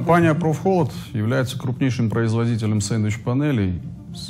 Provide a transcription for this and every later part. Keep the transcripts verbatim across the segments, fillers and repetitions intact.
Компания Профхолод является крупнейшим производителем сэндвич-панелей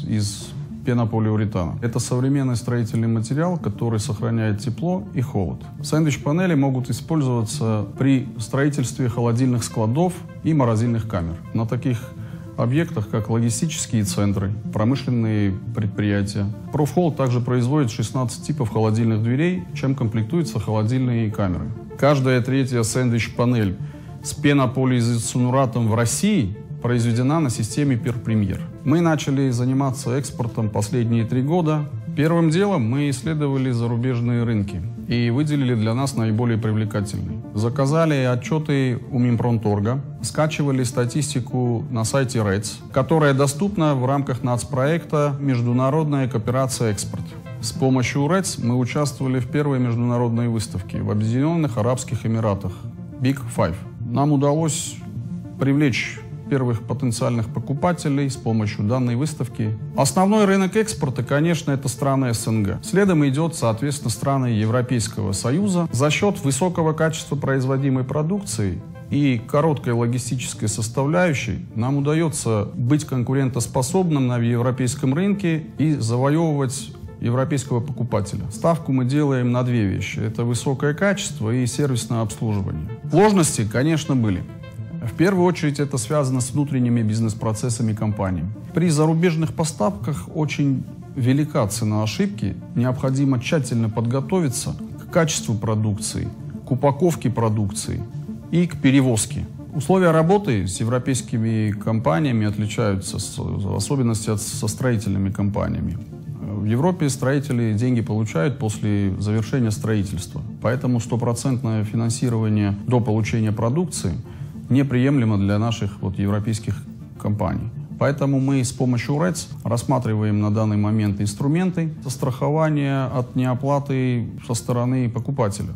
из пенополиуретана. Это современный строительный материал, который сохраняет тепло и холод. Сэндвич-панели могут использоваться при строительстве холодильных складов и морозильных камер. На таких объектах, как логистические центры, промышленные предприятия. Профхолод также производит шестнадцать типов холодильных дверей, чем комплектуются холодильные камеры. Каждая третья сэндвич-панель с пенополиизоцинуратом в России произведена на системе Перпремьер. Мы начали заниматься экспортом последние три года. Первым делом мы исследовали зарубежные рынки и выделили для нас наиболее привлекательные. Заказали отчеты у Минпромторга, скачивали статистику на сайте РЭЦ, которая доступна в рамках нацпроекта «Международная кооперация экспорт». С помощью РЭЦ мы участвовали в первой международной выставке в Объединенных Арабских Эмиратах Big Five. Нам удалось привлечь первых потенциальных покупателей с помощью данной выставки. Основной рынок экспорта, конечно, это страны СНГ. Следом идет, соответственно, страны Европейского Союза. За счет высокого качества производимой продукции и короткой логистической составляющей нам удается быть конкурентоспособным на европейском рынке и завоевывать европейского покупателя. Ставку мы делаем на две вещи. Это высокое качество и сервисное обслуживание. Сложности, конечно, были. В первую очередь это связано с внутренними бизнес-процессами компании. При зарубежных поставках очень велика цена ошибки. Необходимо тщательно подготовиться к качеству продукции, к упаковке продукции и к перевозке. Условия работы с европейскими компаниями отличаются, в особенности со строительными компаниями. В Европе строители деньги получают после завершения строительства. Поэтому стопроцентное финансирование до получения продукции неприемлемо для наших вот, европейских компаний. Поэтому мы с помощью РЭЦ рассматриваем на данный момент инструменты застрахования от неоплаты со стороны покупателя.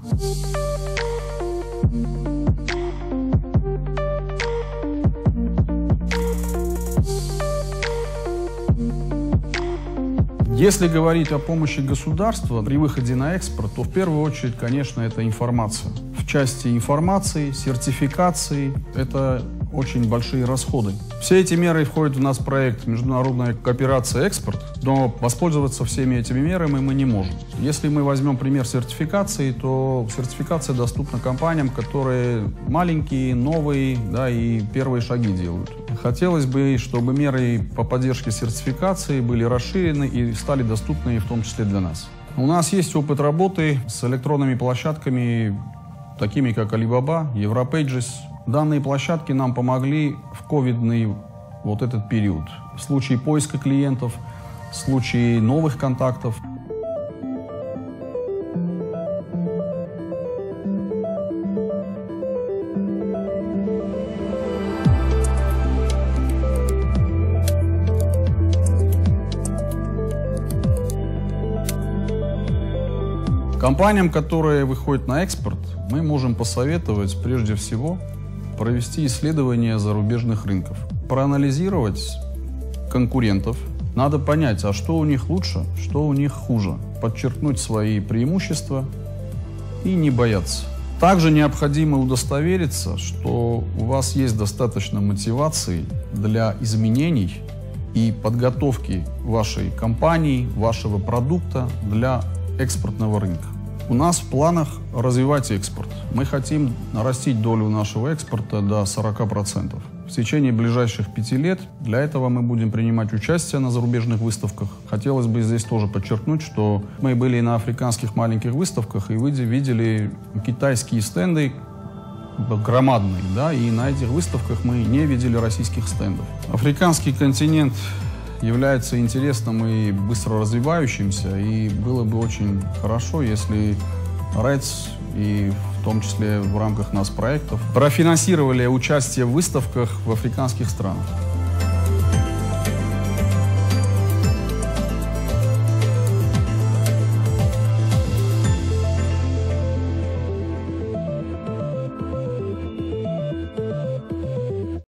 Если говорить о помощи государства при выходе на экспорт, то в первую очередь, конечно, это информация. В части информации, сертификации это очень большие расходы. Все эти меры входят в наш проект «Международная кооперация экспорт», но воспользоваться всеми этими мерами мы не можем. Если мы возьмем пример сертификации, то сертификация доступна компаниям, которые маленькие, новые, да, и первые шаги делают. Хотелось бы, чтобы меры по поддержке сертификации были расширены и стали доступны в том числе для нас. У нас есть опыт работы с электронными площадками, такими как Alibaba, Europages. Данные площадки нам помогли в ковидный вот этот период. В случае поиска клиентов, в случае новых контактов. Компаниям, которые выходят на экспорт, мы можем посоветовать прежде всего провести исследование зарубежных рынков, проанализировать конкурентов. Надо понять, а что у них лучше, что у них хуже, подчеркнуть свои преимущества и не бояться. Также необходимо удостовериться, что у вас есть достаточно мотивации для изменений и подготовки вашей компании, вашего продукта для экспортного рынка. У нас в планах развивать экспорт. Мы хотим нарастить долю нашего экспорта до сорока процентов. В течение ближайших пяти лет для этого мы будем принимать участие на зарубежных выставках. Хотелось бы здесь тоже подчеркнуть, что мы были на африканских маленьких выставках и видели китайские стенды громадные, да, и на этих выставках мы не видели российских стендов. Африканский континент является интересным и быстро развивающимся, и было бы очень хорошо, если РЭЦ и в том числе в рамках нас проектов профинансировали участие в выставках в африканских странах.